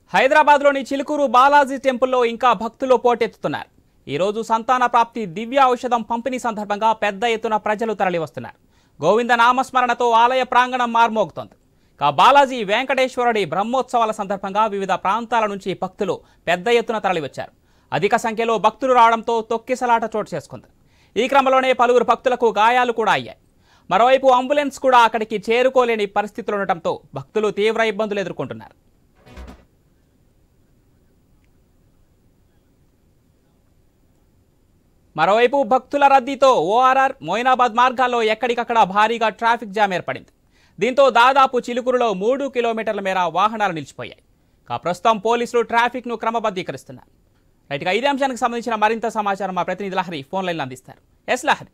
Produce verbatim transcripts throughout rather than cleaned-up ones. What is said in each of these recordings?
హైదరాబాద్లోని చిలుకూరు బాలాజీ టెంపుల్లో ఇంకా భక్తులు పోటెత్తుతున్నారు. ఈ రోజు సంతాన ప్రాప్తి దివ్య ఔషధం పంపిణీ సందర్భంగా పెద్ద ఎత్తున ప్రజలు తరలివస్తున్నారు. గోవింద నామస్మరణతో ఆలయ ప్రాంగణం మార్మోగుతోంది. కా బాలాజీ వెంకటేశ్వరుడి బ్రహ్మోత్సవాల సందర్భంగా వివిధ ప్రాంతాల నుంచి భక్తులు పెద్ద ఎత్తున తరలివచ్చారు. అధిక సంఖ్యలో భక్తులు రావడంతో తొక్కిసలాట చోటు చేసుకుంది. ఈ క్రమంలోనే పలువురు భక్తులకు గాయాలు కూడా అయ్యాయి. మరోవైపు అంబులెన్స్ కూడా అక్కడికి చేరుకోలేని పరిస్థితులు ఉండటంతో భక్తులు తీవ్ర ఇబ్బందులు ఎదుర్కొంటున్నారు. మరోవైపు భక్తుల రద్దీతో ఓఆర్ఆర్ మొయినాబాద్ మార్గాల్లో ఎక్కడికక్కడ భారీగా ట్రాఫిక్ జామ్ ఏర్పడింది. దీంతో దాదాపు చిలుకూరులో మూడు కిలోమీటర్ల మేర వాహనాలు నిలిచిపోయాయి. ప్రస్తుతం పోలీసులు ట్రాఫిక్ ను క్రమబద్ధీకరిస్తున్నారు. రైట్గా ఇదే అంశానికి సంబంధించిన మరింత సమాచారం మా ప్రతినిధి లహరి ఫోన్ లైన్ అందిస్తారు. ఎస్ లహరి.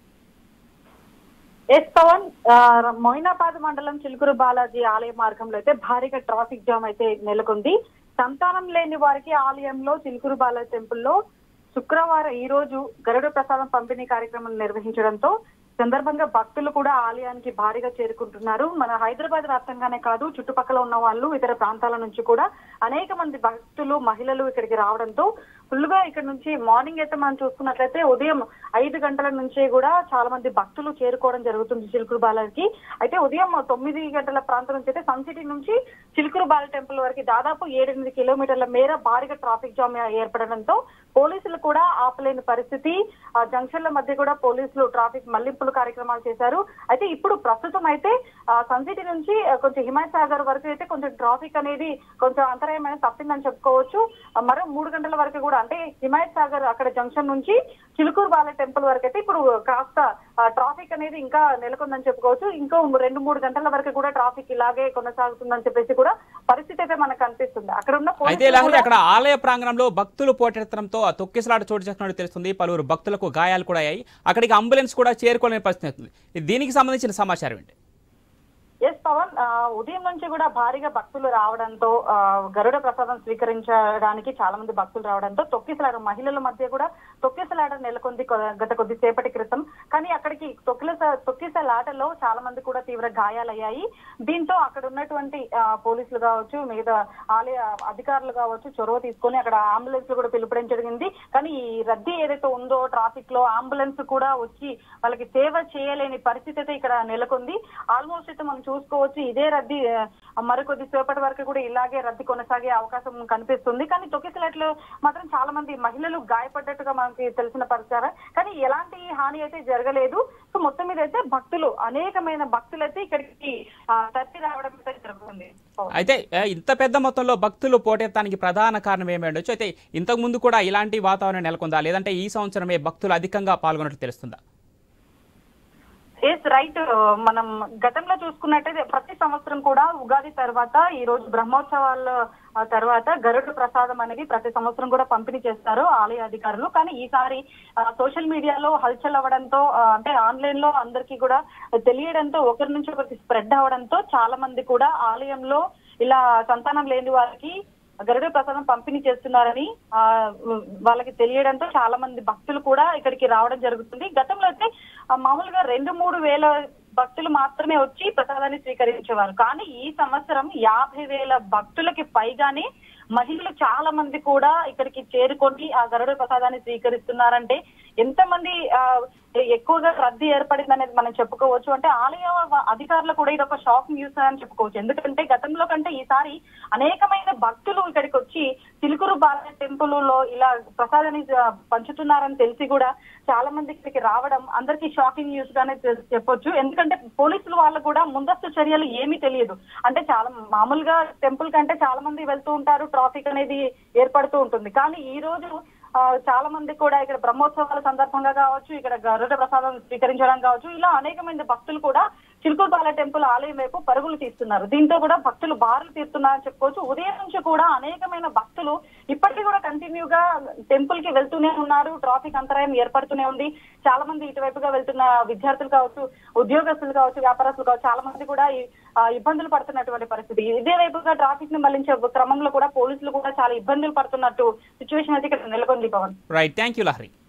ఎస్ పవన్, మొయినాబాద్ మండలం చిలుకూరు బాలాజీ ఆలయ మార్గంలో అయితే భారీగా ట్రాఫిక్ జామ్ అయితే నెలకొంది. సంతానం లేని వారికి ఆలయంలో చిలుకూరు బాలాజీ టెంపుల్లో శుక్రవారం ఈ రోజు గరుడ ప్రసాదం పంపిణీ కార్యక్రమం నిర్వహించడంతో సందర్భంగా భక్తులు కూడా ఆలయానికి భారీగా చేరుకుంటున్నారు. మన హైదరాబాద్ వ్యాప్తంగానే కాదు, చుట్టుపక్కల ఉన్న వాళ్ళు ఇతర ప్రాంతాల నుంచి కూడా అనేక మంది భక్తులు మహిళలు ఇక్కడికి రావడంతో ఫుల్ గా ఇక్కడ నుంచి మార్నింగ్ అయితే మనం చూసుకున్నట్లయితే ఉదయం ఐదు గంటల నుంచే కూడా చాలా మంది భక్తులు చేరుకోవడం జరుగుతుంది చిలుకూరు బాలాజీకి. అయితే ఉదయం తొమ్మిది గంటల ప్రాంతం నుంచి అయితే సన్ సిటీ నుంచి చిలుకూరు బాలాజీ టెంపుల్ వరకు దాదాపు ఏడెనిమిది కిలోమీటర్ల మేర భారీగా ట్రాఫిక్ జామ్ ఏర్పడడంతో పోలీసులు కూడా ఆపలేని పరిస్థితి. ఆ జంక్షన్ల మధ్య కూడా పోలీసులు ట్రాఫిక్ మళ్లింపులు కార్యక్రమాలు చేశారు. అయితే ఇప్పుడు ప్రస్తుతం అయితే సన్ సిటీ నుంచి కొంచెం హిమాయత్ సాగర్ వరకు అయితే కొంచెం ట్రాఫిక్ అనేది కొంచెం అంతరాయమైన తప్పిందని చెప్పుకోవచ్చు. మరో మూడు గంటల వరకు కూడా అంటే హిమాయత్ సాగర్ అక్కడ జంక్షన్ నుంచి చిలుకూరు బాలాజీ టెంపుల్ వరకు అయితే ఇప్పుడు కాస్త ట్రాఫిక్ అనేది ఇంకా నెలకొందని చెప్పుకోవచ్చు. ఇంకో రెండు మూడు గంటల వరకు కూడా ట్రాఫిక్ ఇలాగే కొనసాగుతుందని చెప్పేసి కూడా పరిస్థితి అయితే మనకు కనిపిస్తుంది. అక్కడ ఉన్న అక్కడ ఆలయ ప్రాంగణంలో భక్తులు పోటెత్తడంతో తొక్కిసలాట చోటు చేసుకున్నట్టు తెలుస్తుంది. పలువురు భక్తులకు గాయాలు కూడా అయ్యాయి. అక్కడికి అంబులెన్స్ కూడా చేరుకోలేని పరిస్థితి అవుతుంది. దీనికి సంబంధించిన సమాచారం ఏంటి? ఎస్ పవన్, ఉదయం నుంచి కూడా భారీగా భక్తులు రావడంతో గరుడ ప్రసాదం స్వీకరించడానికి చాలా మంది భక్తులు రావడంతో తొక్కిసలాట మహిళల మధ్య కూడా తొక్కిసలాట నెలకొంది గత కొద్దిసేపటి క్రితం. కానీ అక్కడికి తొక్కిల తొక్కిసలాటలో చాలా మంది కూడా తీవ్ర గాయాలయ్యాయి. దీంతో అక్కడ ఉన్నటువంటి పోలీసులు కావచ్చు, మిగతా ఆలయ అధికారులు కావచ్చు చొరవ తీసుకొని అక్కడ అంబులెన్స్ కూడా పిలుపడం జరిగింది. కానీ ఈ రద్దీ ఏదైతే ఉందో ట్రాఫిక్ లో అంబులెన్స్ కూడా వచ్చి వాళ్ళకి సేవ చేయలేని పరిస్థితి అయితే ఇక్కడ నెలకొంది. ఆల్మోస్ట్ అయితే మనం చూసుకోవచ్చు ఇదే రద్దీ మరికొద్ది సేపటి వరకు కూడా ఇలాగే రద్దీ కొనసాగే అవకాశం కనిపిస్తుంది. కానీ తొక్కిసలాట్లో మాత్రం చాలా మంది మహిళలు గాయపడ్డట్టుగా మనకి తెలిసిన పరిచారా, కానీ ఎలాంటి హాని అయితే జరగలేదు. సో మొత్తం మీద అయితే భక్తులు అనేకమైన భక్తులు అయితే ఇక్కడికి తరలి రావడం అయితే జరుగుతుంది. అయితే ఇంత పెద్ద మొత్తంలో భక్తులు పోటెత్తడానికి ప్రధాన కారణం ఏమి ఉండొచ్చు? అయితే ఇంతకు ముందు కూడా ఇలాంటి వాతావరణం నెలకొందా, లేదంటే ఈ సంవత్సరమే భక్తులు అధికంగా పాల్గొన్నట్టు తెలుస్తుందా? ఎస్ రైట్, మనం గతంలో చూసుకున్నట్టయితే ప్రతి సంవత్సరం కూడా ఉగాది తర్వాత ఈ రోజు బ్రహ్మోత్సవాల తర్వాత గరుడ ప్రసాదం అనేది ప్రతి సంవత్సరం కూడా పంపిణీ చేస్తారు ఆలయ అధికారులు. కానీ ఈసారి సోషల్ మీడియాలో హల్చల్ అవ్వడంతో అంటే ఆన్లైన్ లో అందరికీ కూడా తెలియడంతో ఒకరి నుంచి ఒకరికి స్ప్రెడ్ అవడంతో చాలా మంది కూడా ఆలయంలో ఇలా సంతానం లేని వారికి గరుడ ప్రసాదం పంపిణీ చేస్తున్నారని ఆ వాళ్ళకి తెలియడంతో చాలా మంది భక్తులు కూడా ఇక్కడికి రావడం జరుగుతుంది. గతంలో అయితే మామూలుగా రెండు మూడు వేల భక్తులు మాత్రమే వచ్చి ప్రసాదాన్ని స్వీకరించేవారు. కానీ ఈ సంవత్సరం యాభై వేల భక్తులకి పైగానే మహిళలు చాలా మంది కూడా ఇక్కడికి చేరుకొని ఆ గరుడ ప్రసాదాన్ని స్వీకరిస్తున్నారంటే ఎంతమంది ఆ ఎక్కువగా రద్దీ ఏర్పడింది అనేది మనం చెప్పుకోవచ్చు. అంటే ఆలయ అధికారులు కూడా ఇది ఒక షాక్ న్యూస్ అని చెప్పుకోవచ్చు. ఎందుకంటే గతంలో కంటే ఈసారి అనేకమైన భక్తులు ఇక్కడికి వచ్చి చిలుకూరు బాలాజీ టెంపుల్ లో ఇలా ప్రసాదాన్ని పంచుతున్నారని తెలిసి కూడా చాలా మంది ఇక్కడికి రావడం అందరికీ షాకింగ్ న్యూస్ గానే చెప్పొచ్చు. ఎందుకంటే పోలీసులు వాళ్ళకు కూడా ముందస్తు చర్యలు ఏమీ తెలియదు. అంటే చాలా మామూలుగా టెంపుల్ కంటే చాలా మంది వెళ్తూ ఉంటారు, ట్రాఫిక్ అనేది ఏర్పడుతూ ఉంటుంది. కానీ ఈ రోజు చాలా మంది కూడా ఇక్కడ బ్రహ్మోత్సవాల సందర్భంగా కావచ్చు, ఇక్కడ గరుడ ప్రసాదం స్వీకరించడం కావచ్చు, ఇలా అనేక మంది భక్తులు కూడా చిలుకూరు బాలాజీ టెంపుల్ ఆలయం వైపు పరుగులు తీస్తున్నారు. దీంతో కూడా భక్తులు బారులు తీస్తున్నారని చెప్పుకోవచ్చు. ఉదయం నుంచి కూడా అనేకమైన భక్తులు ఇప్పటికీ కూడా కంటిన్యూగా టెంపుల్ కి వెళ్తూనే ఉన్నారు. ట్రాఫిక్ అంతరాయం ఏర్పడుతూనే ఉంది. చాలా మంది ఇటువైపుగా వెళ్తున్న విద్యార్థులు కావచ్చు, ఉద్యోగస్తులు కావచ్చు, వ్యాపారస్తులు కావచ్చు, చాలా మంది కూడా ఇబ్బందులు పడుతున్నటువంటి పరిస్థితి. ఇదే వైపుగా ట్రాఫిక్ ని మళ్లించే క్రమంలో కూడా పోలీసులు కూడా చాలా ఇబ్బందులు పడుతున్నట్టు సిచ్యువేషన్ అయితే ఇక్కడ నెలకొంది. Pavan, right, thank you Lahari.